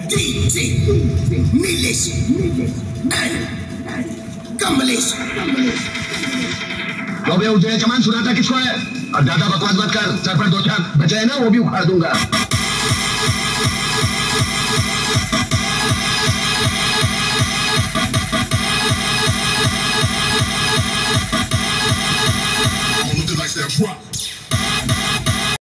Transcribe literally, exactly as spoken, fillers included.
D J Nilesh and Kamlesh. तो बे उजड़े चमान सुनाता किसको है? और ज्यादा बकवास मत कर, सर पर दो चार बचे है ना वो भी उखाड़ दूंगा। Drop.